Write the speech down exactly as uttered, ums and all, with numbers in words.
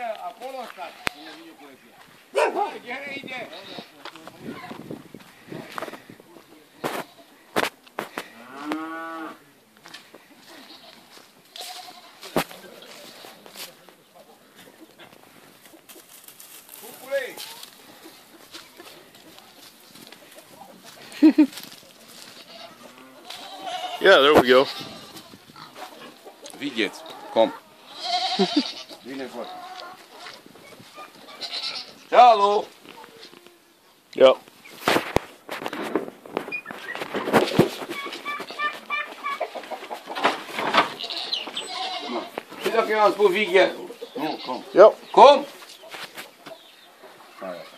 acolo stați. Hai, ide. Yeah, there we go. Widzieć, kom. Vine foarte. Cealu! Yep. Și dacă eu am spus Vighe? Nu, cum? Yep. Cum? Hai.